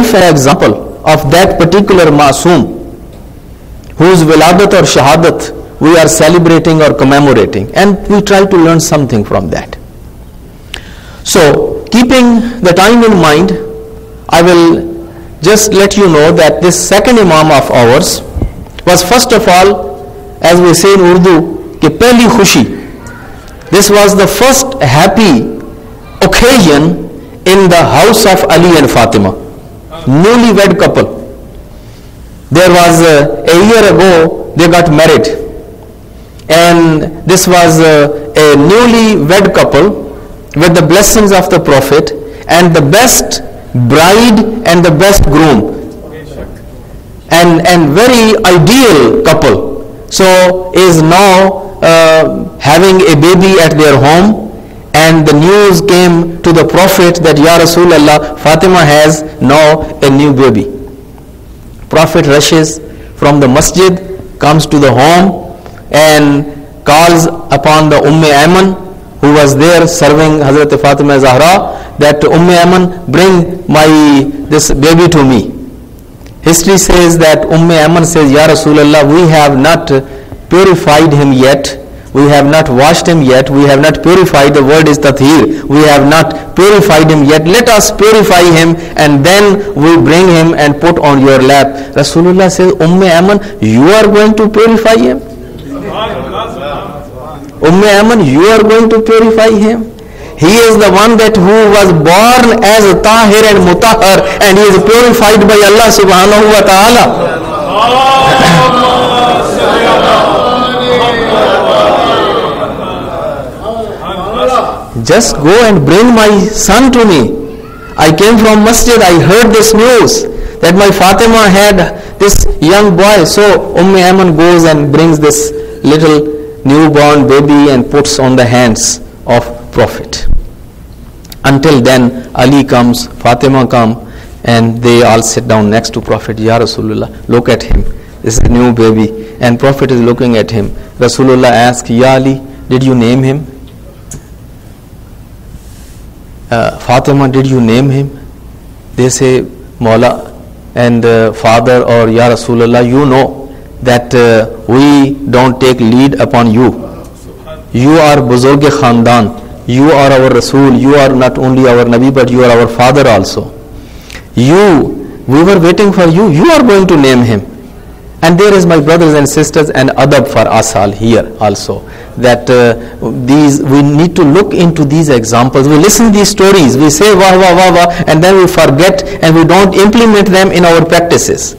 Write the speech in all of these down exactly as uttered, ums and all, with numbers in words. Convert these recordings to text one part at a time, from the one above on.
life an example of that particular Masoom whose Wiladat or Shahadat we are celebrating or commemorating, and we try to learn something from that. So, keeping the time in mind, I will just let you know that this second Imam of ours was first of all, as we say in Urdu, ki pehli khushi. This was the first happy occasion in the house of Ali and Fatima, newlywed couple. There was uh, a year ago they got married, and this was uh, a newlywed couple with the blessings of the Prophet and the best bride and the best groom, and and very ideal couple. So is now uh, having a baby at their home, and the news came to the Prophet that Ya Rasulullah, Fatima has now a new baby. Prophet rushes from the masjid, comes to the home, and calls upon the Umm Ayman, who was there serving Hazrat Fatima Zahra, that Umm Ayman, bring my this baby to me. History says that Umm Ayman says, Ya Rasulullah, we have not purified him yet. We have not washed him yet. We have not purified. The word is tathir. We have not purified him yet. Let us purify him, and then we bring him and put on your lap. Rasulullah says, Umm Ayman, you are going to purify him? Umm Ayman, you are going to purify him? He is the one that who was born as tahir and mutahhar, and he is purified by Allah subhanahu wa ta'ala. Just go and bring my son to me. I came from masjid, I heard this news that my Fatima had this young boy. So Umm Ayman goes and brings this little newborn baby and puts on the hands of Prophet. Until then, Ali comes, Fatima comes, and they all sit down next to Prophet. Ya Rasulullah, look at him. This is a new baby. And Prophet is looking at him. Rasulullah asks, Ya Ali, did you name him? Uh, Fatima, did you name him? They say, Mawla and uh, father, or Ya Rasulullah, you know that uh, we don't take lead upon you. You are Buzurg Khandan. You are our Rasul. You are not only our Nabi, but you are our father also. You, we were waiting for you. You are going to name him. And there is, my brothers and sisters, an adab for us all here also, that uh, these we need to look into these examples. We listen to these stories, we say wah wah wah wah, and then we forget and we don't implement them in our practices.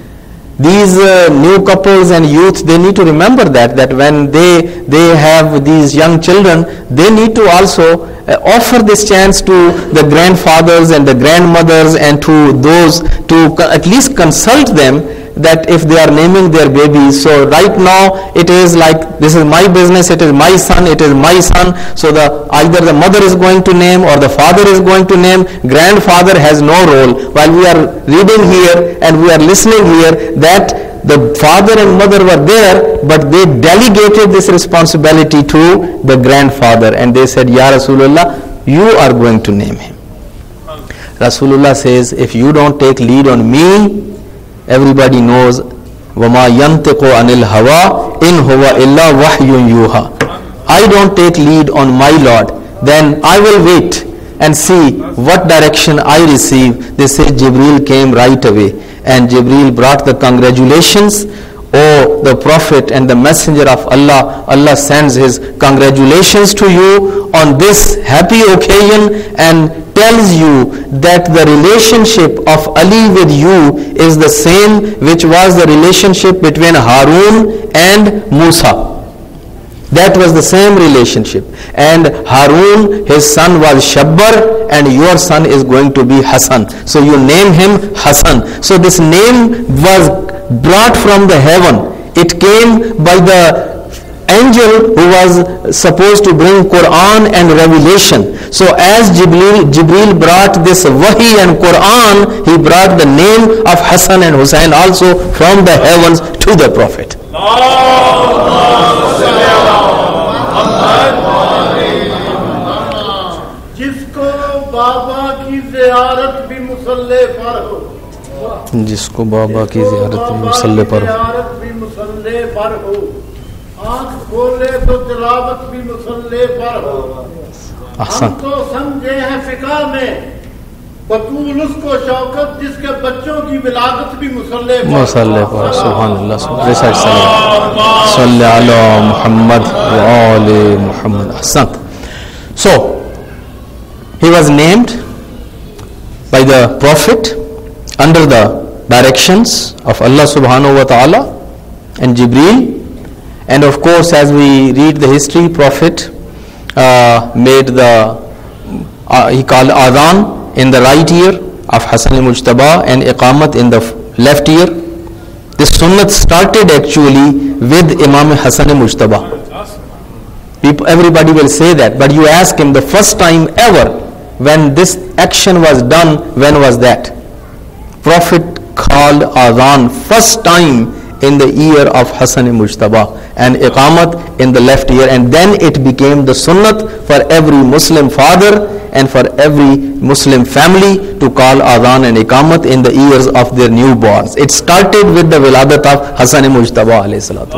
These uh, new couples and youth, they need to remember that that when they they have these young children, they need to also uh, offer this chance to the grandfathers and the grandmothers and to those, to co- at least consult them, that if they are naming their babies. So right now it is like, this is my business, it is my son, it is my son. So the either the mother is going to name or the father is going to name. Grandfather has no role. While we are reading here and we are listening here that the father and mother were there, but they delegated this responsibility to the grandfather, and they said, Ya Rasulullah, you are going to name him. Rasulullah says, if you don't take lead on me, everybody knows, وَمَا يَنْتِقُ عَنِ الْهَوَىٰ إِنْ هُوَ إِلَّا وَحْيٌ يُوحَىٰ. I don't take lead on my Lord, then I will wait and see what direction I receive. They say Jibreel came right away, and Jibreel brought the congratulations. Oh, the Prophet and the Messenger of Allah, Allah sends his congratulations to you on this happy occasion and tells you that the relationship of Ali with you is the same which was the relationship between Harun and Musa. That was the same relationship. And Harun, his son was Shabbar, and your son is going to be Hassan. So you name him Hassan. So this name was brought from the heaven. It came by the angel who was supposed to bring Quran and revelation. So as Jibreel, Jibreel brought this Wahi and Quran, he brought the name of Hassan and Hussein also from the heavens to the Prophet. जिसको बाबा की ज़ियारत भी मुसल्ले पर हो, जिसको बाबा की ज़ियारत भी मुसल्ले पर हो, भी मुसल्ले पर हो, आँख खोले तो तिलावत भी मुसल्ले पर हो। हम तो समझे हैं फिका में बतूल उसको शौकत जिसके बच्चों की विलादत भी मुसल्ले पर मुसल्ले पर। सुभान अल्लाह, सल्लल्लाहु अलैहि मुहम्मद व आले Muhammad. अहसंत। So he was named by the Prophet under the directions of Allah subhanahu wa ta'ala and Jibreel. And of course, as we read the history, Prophet uh, made the uh, he called adhan in the right ear of Hasan al-Mujtaba and iqamat in the left ear. This sunnat started actually with Imam Hasan al-Mujtaba. People, everybody will say that, but you ask him the first time ever when this action was done, when was that? Prophet called adhan first time in the ear of Hasan al-Mujtaba and iqamat in the left ear, and then it became the sunnat for every Muslim father and for every Muslim family to call adhan and iqamat in the ears of their newborns. It started with the wiladat of Hasan al-Mujtaba alayhi salatu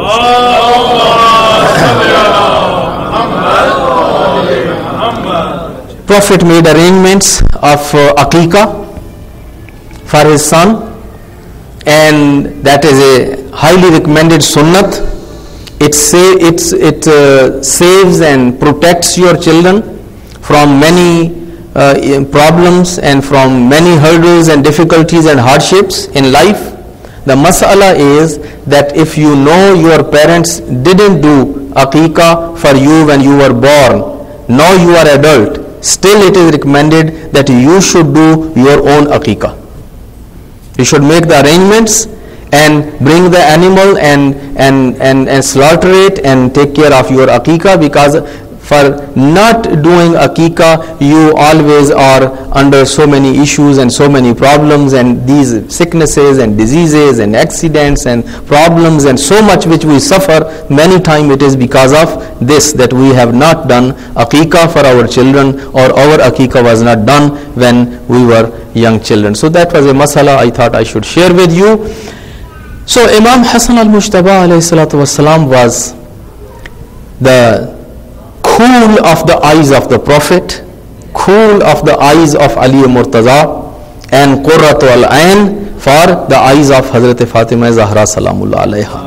wasalam. Prophet made arrangements of uh, aqiqah for his son, and that is a highly recommended sunnat. It say it's it uh, saves and protects your children from many uh, problems and from many hurdles and difficulties and hardships in life. The mas'ala is that if you know your parents didn't do aqiqah for you when you were born, now you are adult, still it is recommended that you should do your own aqiqah. You should make the arrangements and bring the animal and, and, and, and slaughter it and take care of your aqiqah, because for not doing aqiqah you always are under so many issues and so many problems and these sicknesses and diseases and accidents and problems and so much which we suffer. Many times it is because of this, that we have not done aqiqah for our children, or our aqiqah was not done when we were young children. So that was a masala I thought I should share with you. So Imam Hasan al-Mujtaba alayhi salatu wasalam was the cool of the eyes of the Prophet, cool of the eyes of Ali Murtaza, and Qurratu al-Ain for the eyes of Hazrat Fatima Zahra salamullah alayha.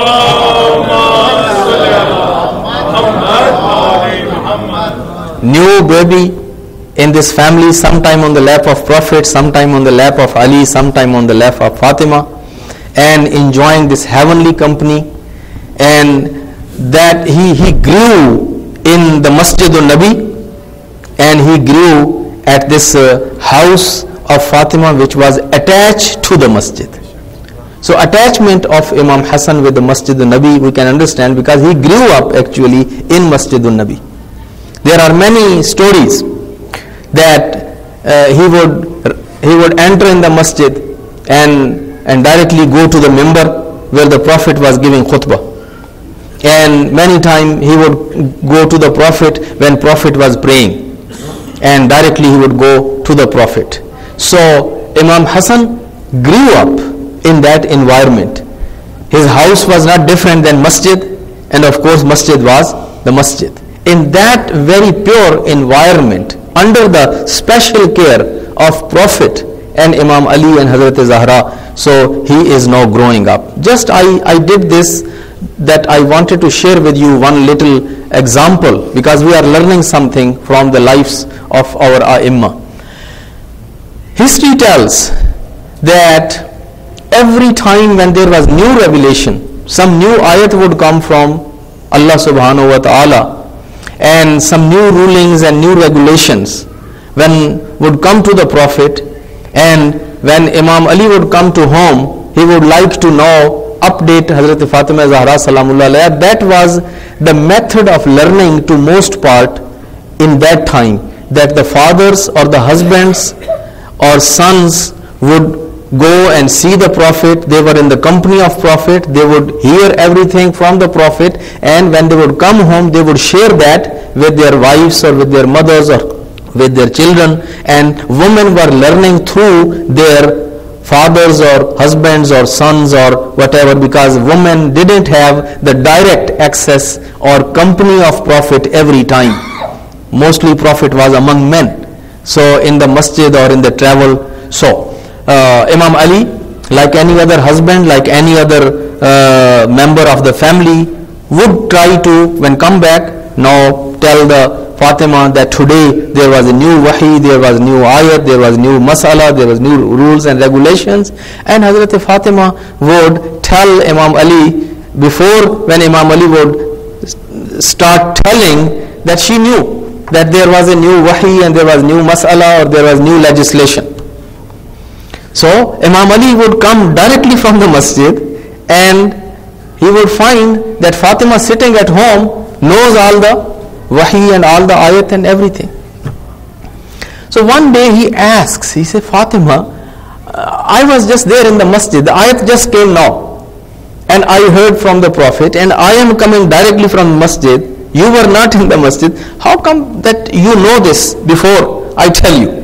New baby in this family, sometime on the lap of Prophet, sometime on the lap of Ali, sometime on the lap of Fatima, and enjoying this heavenly company, and that he, he grew in the Masjid al-Nabi, and he grew at this uh, house of Fatima which was attached to the masjid. So attachment of Imam Hassan with the Masjid al-Nabi we can understand, because he grew up actually in Masjid al-Nabi. There are many stories that uh, he would he would enter in the masjid and and directly go to the mimbar where the Prophet was giving khutbah. And many times he would go to the Prophet when Prophet was praying, and directly he would go to the Prophet. So Imam Hassan grew up in that environment. His house was not different than masjid, and of course masjid was the masjid. In that very pure environment, under the special care of Prophet and Imam Ali and Hazrat Zahra, so he is now growing up. Just I, I did this, that I wanted to share with you one little example, because we are learning something from the lives of our A'imma. History tells that every time when there was new revelation, some new ayat would come from Allah subhanahu wa ta'ala, and some new rulings and new regulations when would come to the Prophet, and when Imam Ali would come to home, he would like to know, update Hazrat Fatima Zahra salamullah alayha. That was the method of learning to most part in that time, that the fathers or the husbands or sons would go and see the Prophet. They were in the company of Prophet, they would hear everything from the Prophet, and when they would come home they would share that with their wives or with their mothers or with their children. And women were learning through their fathers or husbands or sons or whatever, because women didn't have the direct access or company of Prophet every time. Mostly Prophet was among men. So in the masjid or in the travel. So uh, Imam Ali, like any other husband, like any other uh, member of the family, would try to, when come back, now tell the Fatima that today there was a new wahi, there was new ayat, there was new masala, there was new rules and regulations. And Hazrat Fatima would tell Imam Ali, before when Imam Ali would start telling, that she knew that there was a new wahi and there was new masala or there was new legislation. So Imam Ali would come directly from the masjid and he would find that Fatima sitting at home knows all the wahi and all the ayat and everything. So one day he asks, he said, Fatima, uh, I was just there in the masjid, the ayat just came now, and I heard from the Prophet, and I am coming directly from masjid, you were not in the masjid, how come that you know this before I tell you?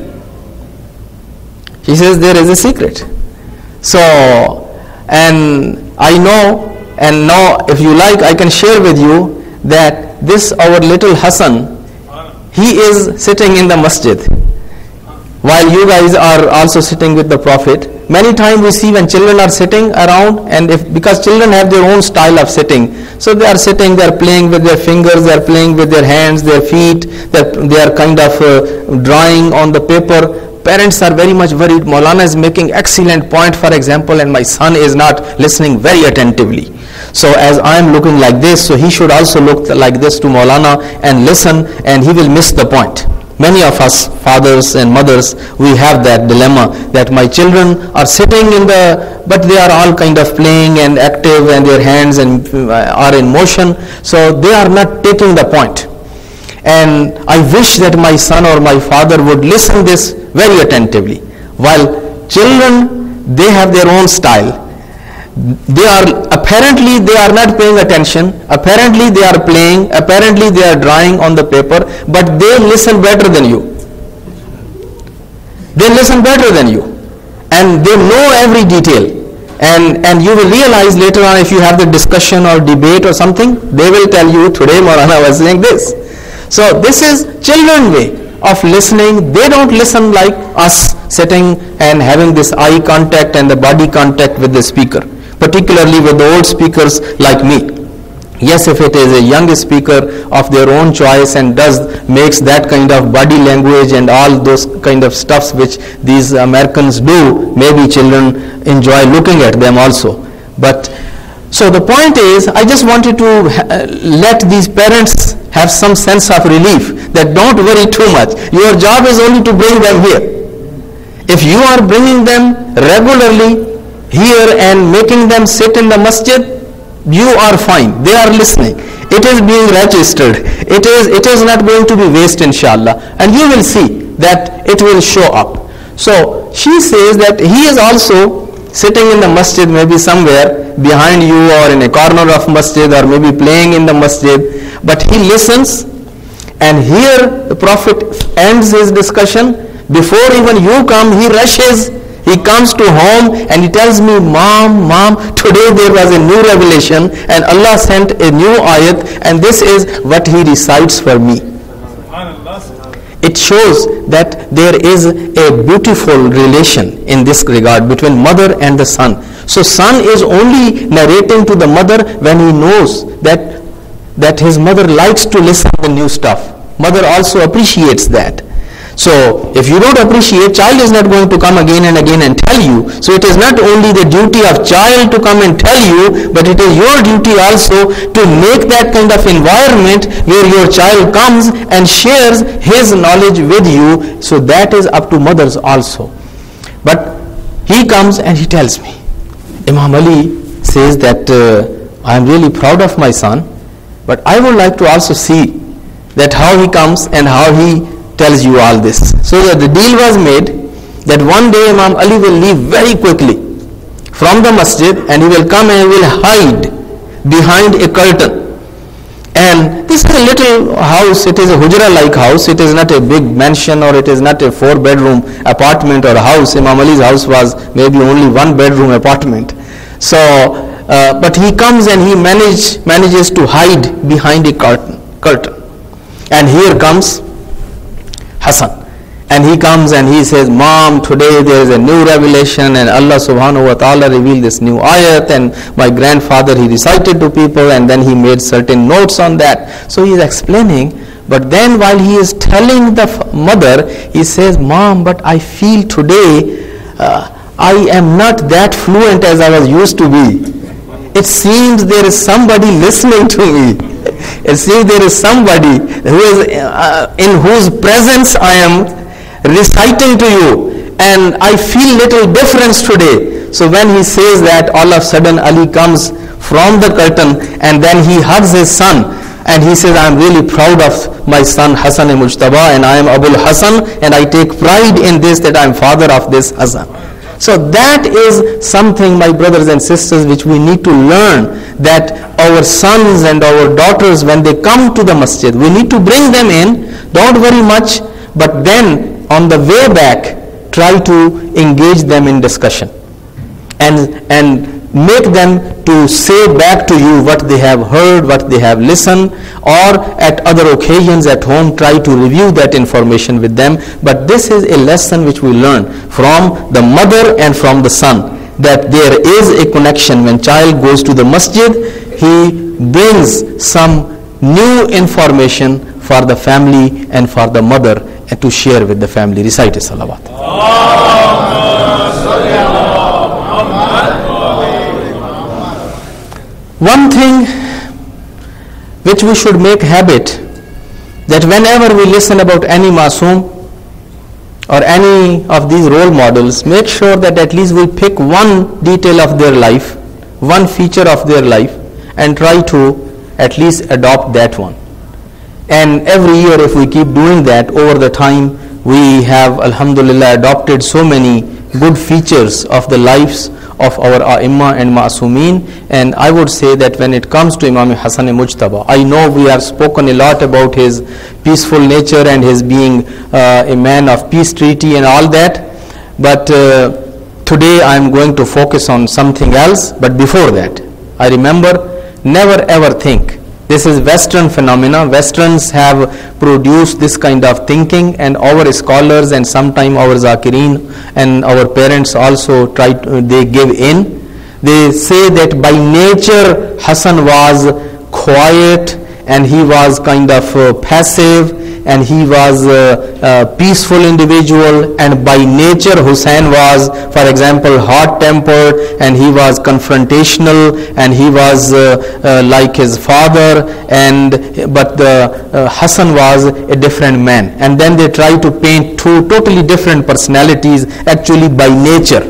He says, there is a secret. So, and I know, and now if you like I can share with you that this our little Hassan, he is sitting in the masjid while you guys are also sitting with the Prophet. Many times we see when children are sitting around, and if because children have their own style of sitting, so they are sitting, they are playing with their fingers, they are playing with their hands, their feet, they are kind of uh, drawing on the paper. Parents are very much worried. Maulana is making excellent point, for example, and my son is not listening very attentively. So as I am looking like this, so he should also look like this to Maulana and listen, and he will miss the point. Many of us fathers and mothers, we have that dilemma that my children are sitting in the, but they are all kind of playing and active and their hands and uh, are in motion, so they are not taking the point. And I wish that my son or my father would listen this very attentively. While children, they have their own style. They are, apparently they are not paying attention, apparently they are playing, apparently they are drawing on the paper, but they listen better than you. They listen better than you. And they know every detail. And, and you will realize later on, if you have the discussion or debate or something, they will tell you, today Maulana was saying this. So this is children way of listening. They don't listen like us sitting and having this eye contact and the body contact with the speaker, particularly with the old speakers like me. Yes, if it is a young speaker of their own choice and does makes that kind of body language and all those kind of stuffs which these Americans do, maybe children enjoy looking at them also. But so the point is, I just wanted to uh, let these parents have some sense of relief that don't worry too much. Your job is only to bring them here. If you are bringing them regularly here and making them sit in the masjid, you are fine. They are listening. It is being registered. It is, it is not going to be waste, inshallah. And you will see that it will show up. So she says that he is also sitting in the masjid, maybe somewhere behind you or in a corner of masjid or maybe playing in the masjid, but he listens, and here the Prophet ends his discussion. Before even you come, he rushes, he comes to home and he tells me, Mom, Mom, today there was a new revelation and Allah sent a new ayat and this is what he recites for me. It shows that there is a beautiful relation in this regard between mother and the son. So son is only narrating to the mother when he knows that, that his mother likes to listen to new stuff. Mother also appreciates that. So if you don't appreciate, child is not going to come again and again and tell you. So it is not only the duty of child to come and tell you, but it is your duty also to make that kind of environment where your child comes and shares his knowledge with you. So that is up to mothers also. But he comes and he tells me, Imam Ali says that uh, I am really proud of my son, but I would like to also see that how he comes and how he tells you all this. So that the deal was made that one day Imam Ali will leave very quickly from the masjid and he will come and he will hide behind a curtain, and this is a little house, it is a hujra-like house, it is not a big mansion or it is not a four-bedroom apartment or house. Imam Ali's house was maybe only one-bedroom apartment. So, uh, but he comes and he manage, manages to hide behind a curtain. curtain. And here comes Hassan. And he comes and he says, Mom, today there is a new revelation and Allah subhanahu wa ta'ala revealed this new ayat, and my grandfather, he recited to people and then he made certain notes on that. So he is explaining, but then while he is telling the f- mother, he says, Mom, but I feel today uh, I am not that fluent as I was used to be. It seems there is somebody listening to me. It seems there is somebody who is uh, in whose presence I am reciting to you, and I feel little difference today. So when he says that, all of a sudden Ali comes from the curtain and then he hugs his son and he says, I am really proud of my son Hassan Mujtaba, and I am Abul Hassan, and I take pride in this, that I am father of this Hassan. So that is something, my brothers and sisters, which we need to learn, that our sons and our daughters, when they come to the masjid, we need to bring them in, don't worry much, but then on the way back, try to engage them in discussion and and make them to say back to you what they have heard, what they have listened, or at other occasions at home, try to review that information with them. But this is a lesson which we learn from the mother and from the son, that there is a connection. When child goes to the masjid, he brings some new information for the family and for the mother, and to share with the family. Recite a salawat. One thing which we should make habit, that whenever we listen about any masoom or any of these role models, make sure that at least we pick one detail of their life, one feature of their life, and try to at least adopt that one. And every year, if we keep doing that, over the time we have, alhamdulillah, adopted so many good features of the lives of our A'imma and Ma'asumeen. And I would say that when it comes to Imam Hassan Mujtaba, I know we have spoken a lot about his peaceful nature and his being uh, a man of peace treaty and all that, but uh, today I am going to focus on something else. But before that, I remember, never ever think, this is Western phenomena. Westerns have produced this kind of thinking, and our scholars and sometimes our Zakireen and our parents also try to, they give in. They say that by nature Hassan was quiet and he was kind of uh, passive, and he was a, a peaceful individual, and by nature Hussein was, for example, hot-tempered, and he was confrontational, and he was uh, uh, like his father, and but the uh, Hassan was a different man. And then they try to paint two totally different personalities actually by nature.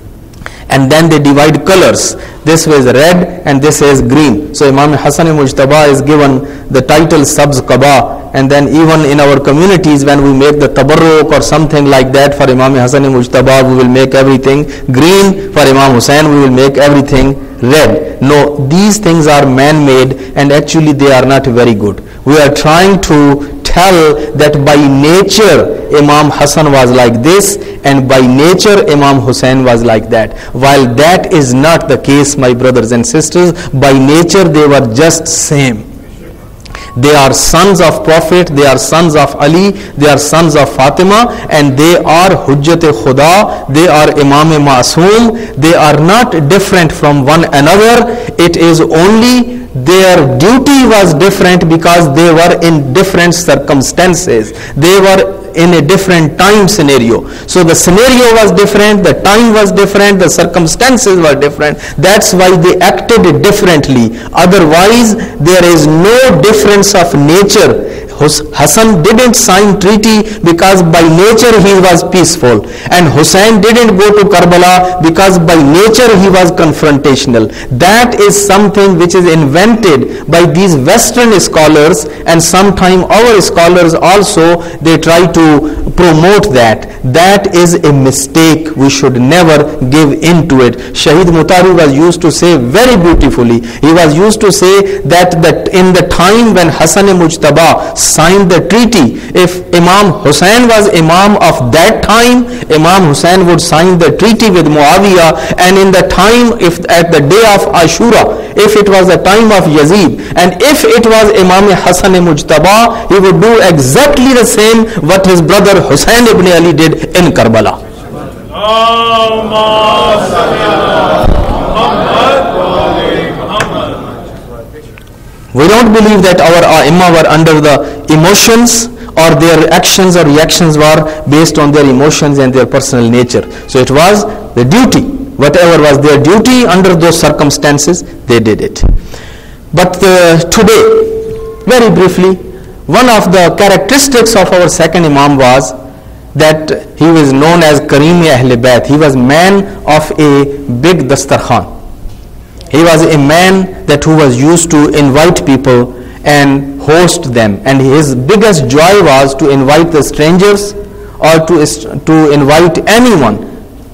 And then they divide colors. This was red and this is green. So Imam Hassan Mujtaba is given the title Sabz Qaba. And then even in our communities, when we make the tabarruk or something like that for Imam Hassan Mujtaba, we will make everything green. For Imam Hussain, we will make everything red. No, these things are man-made, and actually they are not very good. We are trying to tell that by nature Imam Hassan was like this, and by nature Imam Hussein was like that. While that is not the case, my brothers and sisters, by nature they were just same. They are sons of Prophet, they are sons of Ali, they are sons of Fatima, and they are Hujjat-e-Khuda, they are Imam Masoom. They are not different from one another. It is only their duty was different because they were in different circumstances. They were in a different time scenario. So the scenario was different, the time was different, the circumstances were different. That's why they acted differently. Otherwise, there is no difference of nature. Hassan didn't sign treaty because by nature he was peaceful, and Hussein didn't go to Karbala because by nature he was confrontational. That is something which is invented by these Western scholars, and sometimes our scholars also, they try to to promote that. That is a mistake. We should never give in to it. Shahid Mutari was used to say very beautifully, he was used to say that, that in the time when Hassan-e-Mujtaba signed the treaty, if Imam Hussain was Imam of that time, Imam Hussain would sign the treaty with Muawiyah, and in the time, if at the day of Ashura, if it was the time of Yazid, and if it was Imam Hassan-e-Mujtaba, he would do exactly the same what his brother Hussain ibn Ali did in Karbala. We don't believe that our A'immah were under the emotions, or their actions or reactions were based on their emotions and their personal nature. So it was the duty. Whatever was their duty under those circumstances, they did it. But uh, today, very briefly, one of the characteristics of our second Imam was that he was known as Kareem Ahl Bayt. He was man of a big dastarkhan. He was a man that who was used to invite people and host them, and his biggest joy was to invite the strangers or to, to invite anyone,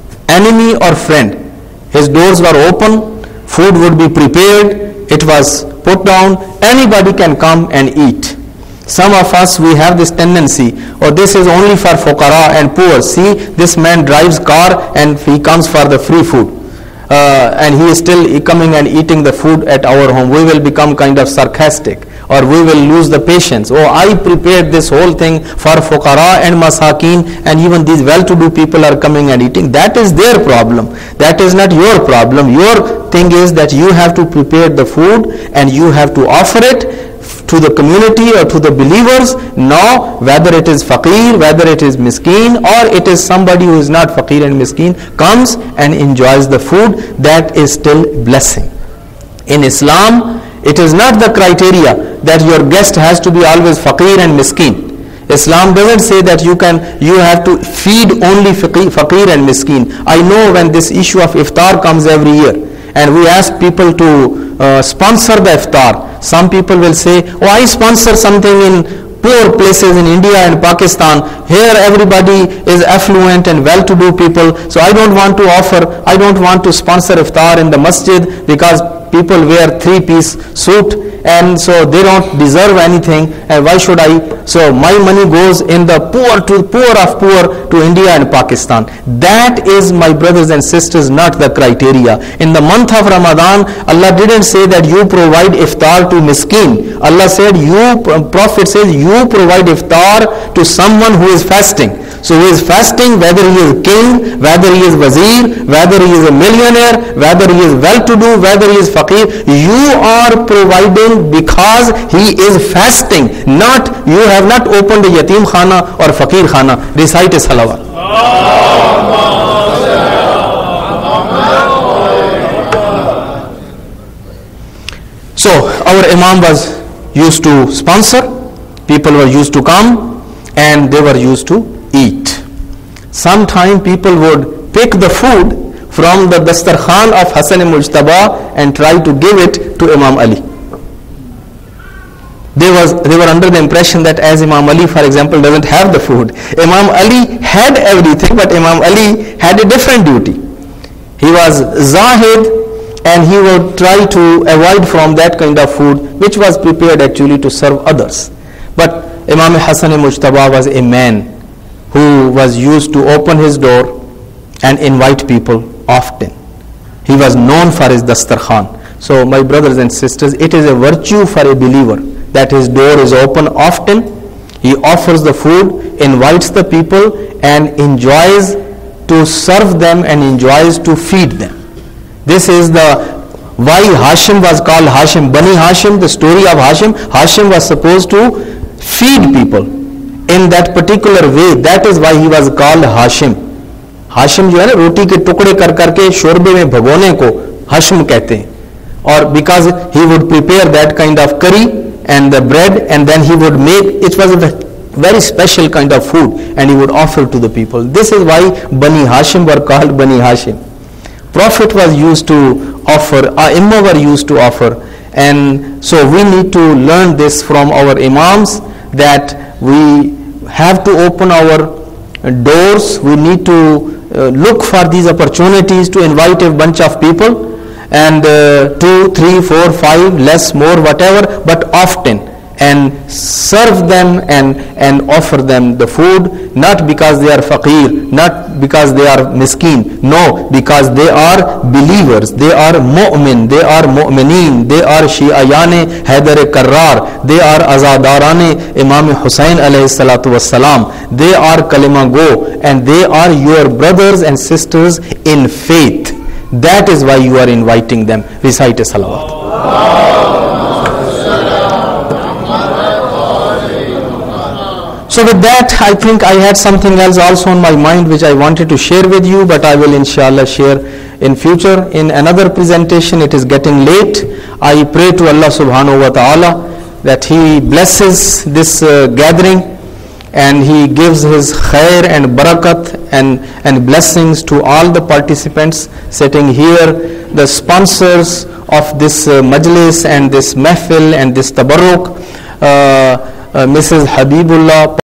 enemy or friend. His doors were open, food would be prepared, it was put down, anybody can come and eat. Some of us, we have this tendency, oh, this is only for fuqara and poor. See, this man drives car and he comes for the free food. Uh, and he is still coming and eating the food at our home. We will become kind of sarcastic, or we will lose the patience. Oh, I prepared this whole thing for fuqara and masakin, and even these well-to-do people are coming and eating. That is their problem. That is not your problem. Your thing is that you have to prepare the food and you have to offer it to the community or to the believers. Now, whether it is faqir, whether it is miskin, or it is somebody who is not faqir and miskin, comes and enjoys the food, that is still blessing. In Islam, it is not the criteria that your guest has to be always faqir and miskin. Islam doesn't say that you can, you have to feed only faqir, faqir and miskin. I know when this issue of iftar comes every year, and we ask people to uh, sponsor the iftar, some people will say, oh, I sponsor something in poor places in India and Pakistan. Here everybody is affluent and well-to-do people, so I don't want to offer, I don't want to sponsor iftar in the masjid because people wear three-piece suit and so they don't deserve anything, and why should I? So my money goes in the poor to poor of poor to India and Pakistan. That is, my brothers and sisters, not the criteria. In the month of Ramadan, Allah didn't say that you provide iftar to miskin. Allah said, you, Prophet says, you provide iftar to someone who is fasting. So who is fasting, whether he is king, whether he is wazir, whether he is a millionaire, whether he is well-to-do, whether he is faqir, you are providing because he is fasting. Not, you have not opened a yatim khana or faqir khana. Recite a salawat. So our Imam was used to sponsor, people were used to come, and they were used to eat. Sometime people would pick the food from the dastarkhan of Hassan-e-Mujtaba and try to give it to Imam Ali. They, was, they were under the impression that as Imam Ali, for example, doesn't have the food, Imam Ali had everything, but Imam Ali had a different duty. He was Zahid, and he would try to avoid from that kind of food which was prepared actually to serve others. But Imam Hassan-e-Mujtaba was a man who was used to open his door and invite people often. He was known for his dastarkhan. So my brothers and sisters, it is a virtue for a believer that his door is open often. He offers the food, invites the people, and enjoys to serve them and enjoys to feed them. This is the why Hashim was called Hashim. Bani Hashim, the story of Hashim, Hashim was supposed to feed people in that particular way. That is why he was called Hashim. Hashim जो है ना, रोटी के टुकड़े कर करके शोरबे में भगोने को Hashim कहते हैं. Or because he would prepare that kind of curry and the bread, and then he would make, it was a very special kind of food, and he would offer to the people. This is why Bani Hashim were called Bani Hashim. Prophet was used to offer, A'immah were used to offer, and so we need to learn this from our Imams, that we have to open our doors. We need to uh, look for these opportunities to invite a bunch of people, and uh, two, three, four, five, less, more, whatever, but often, and serve them and, and offer them the food, not because they are faqir, not because they are miskin, no, because they are believers, they are mu'min, they are mu'mineen, they are shi'ayane Haidar Karrar, they are azadarane Imam Hussain alayhi salatu wassalam, they are kalima go, and they are your brothers and sisters in faith. That is why you are inviting them. Recite a salawat. So with that, I think I had something else also on my mind which I wanted to share with you, but I will inshallah share in future in another presentation. It is getting late. I pray to Allah subhanahu wa ta'ala that He blesses this uh, gathering, and He gives His khair and barakat and, and blessings to all the participants sitting here, the sponsors of this uh, majlis and this mahfil and this tabarruk, uh, uh, Missus Habibullah